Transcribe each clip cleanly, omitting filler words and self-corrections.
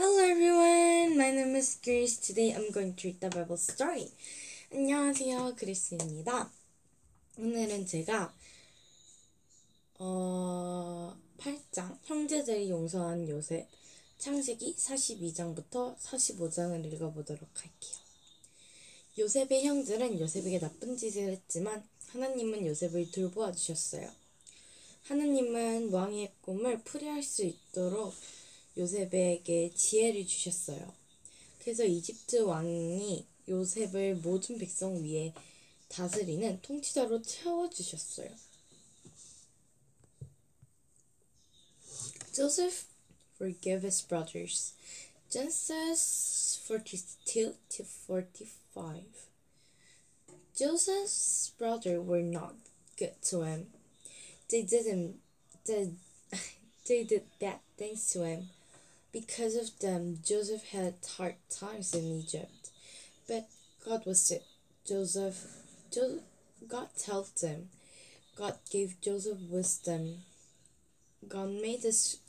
Hello everyone, my name is Grace. Today I'm going to read the Bible story. 안녕하세요, 그리스입니다. 오늘은 제가 8장 형제들이 용서한 요셉 창세기 42장부터 45장을 읽어보도록 할게요. 요셉의 형들은 요셉에게 나쁜 짓을 했지만 하나님은 요셉을 돌보아 주셨어요. 하나님은 왕의 꿈을 풀이할 수 있도록 요셉에게 지혜를 주셨어요. 그래서 이집트 왕이 요셉을 모든 백성 위에 다스리는 통치자로 채워주셨어요. Joseph forgave his brothers. Genesis 42 to 45. Joseph's brothers were not good to him. They did bad things to him. Because of them, Joseph had hard times in Egypt. But God was with Joseph. God helped him. God gave Joseph wisdom. God made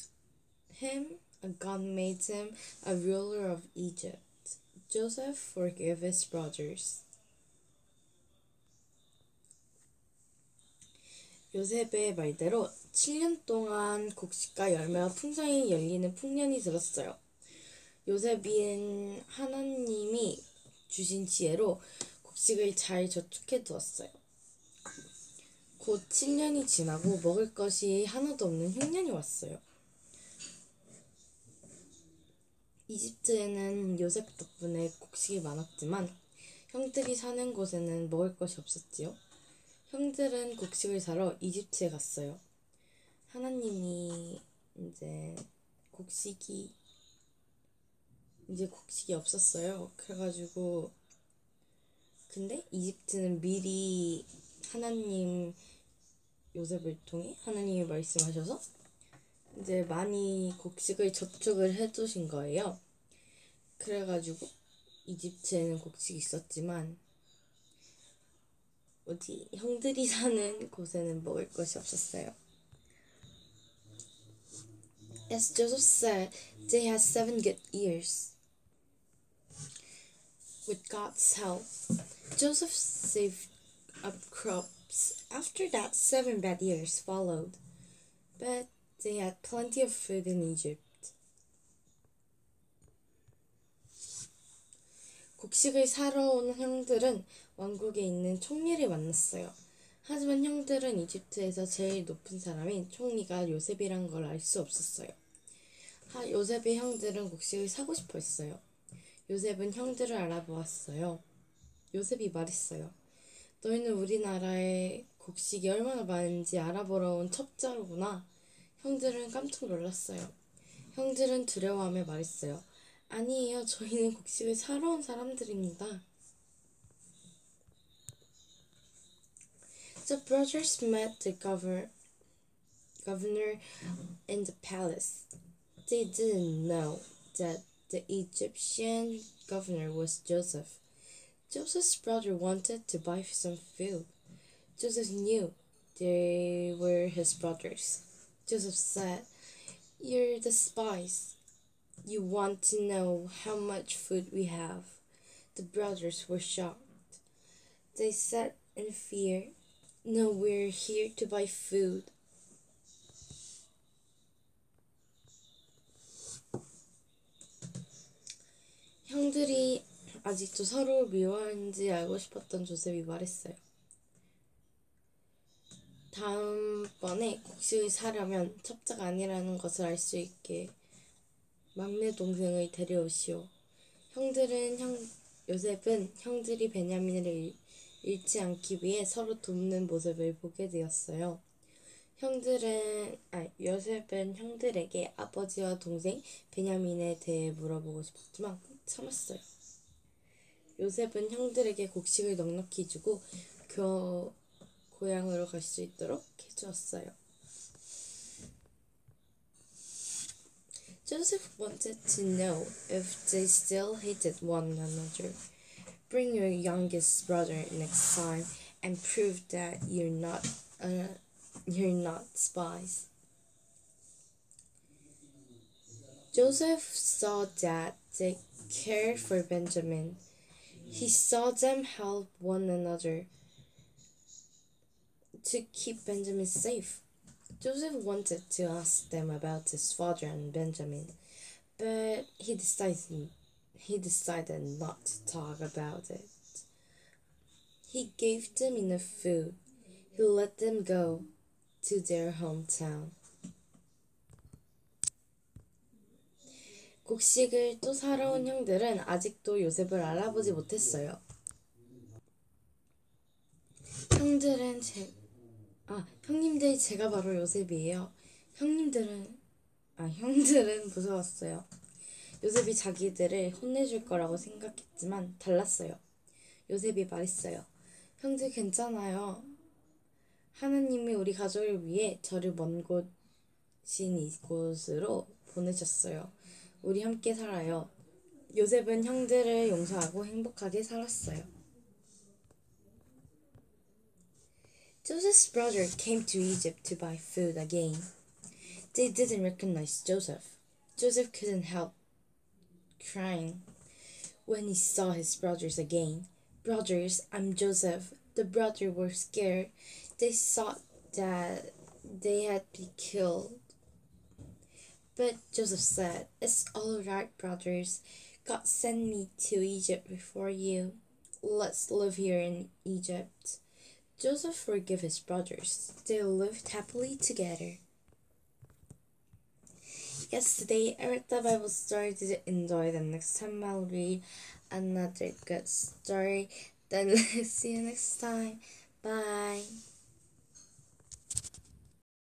him a ruler of Egypt. Joseph forgave his brothers. 요셉의 말대로 7년 동안 곡식과 열매와 풍성이 열리는 풍년이 들었어요. 요셉은 하나님이 주신 지혜로 곡식을 잘 저축해 두었어요. 곧 7년이 지나고 먹을 것이 하나도 없는 흉년이 왔어요. 이집트에는 요셉 덕분에 곡식이 많았지만 형들이 사는 곳에는 먹을 것이 없었지요. 형들은 곡식을 사러 이집트에 갔어요. 하나님이 이제 곡식이 없었어요. 그래가지고 근데 이집트는 미리 요셉을 통해 하나님이 말씀하셔서 이제 많이 곡식을 저축을 해두신 거예요. 그래가지고 이집트에는 곡식이 있었지만 형들이 사는 곳에는 먹을 것이 없었어요. As Joseph said, they had 7 good years. With God's help, Joseph saved up crops. After that, 7 bad years followed. But they had plenty of food in Egypt. 곡식을 사러 온 형들은 왕국에 있는 총리를 만났어요. 하지만 형들은 이집트에서 제일 높은 사람인 총리가 요셉이란 걸 알 수 없었어요. 요셉의 형들은 곡식을 사고 싶어 했어요. 요셉은 형들을 알아보았어요. 요셉이 말했어요. 너희는 우리나라에 곡식이 얼마나 많은지 알아보러 온 첩자로구나. 형들은 깜짝 놀랐어요. 형들은 두려워하며 말했어요. 아니에요. 저희는 곡식을 사러 온 사람들입니다. The brothers met the governor in the palace. They didn't know that the Egyptian governor was Joseph. Joseph's brother wanted to buy some food. Joseph knew they were his brothers. Joseph said, "You're the spies. You want to know how much food we have." The brothers were shocked. They said in fear, "No, we're here to buy food." 형들이 아직도 서로 미워하는지 알고 싶었던 조셉이 말했어요. 다음번에 곡식을 사려면 첩자가 아니라는 것을 알 수 있게 막내 동생을 데려오시오. 요셉은 형들이 베냐민을 잃지 않기 위해 서로 돕는 모습을 보게 되었어요. 요셉은 형들에게 아버지와 동생 베냐민에 대해 물어보고 싶었지만 꾹 참았어요. 요셉은 형들에게 곡식을 넉넉히 주고 고향으로 갈 수 있도록 해주었어요. Joseph wanted to know if they still hated one another. Bring your youngest brother next time and prove that you're not spies. Joseph saw that they cared for Benjamin. He saw them help one another to keep Benjamin safe. Joseph wanted to ask them about his father and Benjamin, but he decided not to talk about it. He gave them enough food. He let them go to their hometown. 곡식을 또 사러 온 형들은 아직도 요셉을 알아보지 못했어요. 형님들 제가 바로 요셉이에요. 형들은 무서웠어요. 요셉이 자기들을 혼내줄 거라고 생각했지만 달랐어요. 요셉이 말했어요. 형들 괜찮아요. 하나님이 우리 가족을 위해 저를 먼 곳인 이곳으로 보내셨어요. 우리 함께 살아요. 요셉은 형들을 용서하고 행복하게 살았어요. Joseph's brother came to Egypt to buy food again. They didn't recognize Joseph. Joseph couldn't help crying when he saw his brothers again. Brothers, I'm Joseph. The brothers were scared. They thought that they had been killed. But Joseph said, It's all right, brothers. God sent me to Egypt before you. Let's live here in Egypt. Joseph forgave his brothers. They lived happily together. Yes, today I read the Bible story. Did you enjoy them? Next time I'll read another good story. Then see you next time. Bye.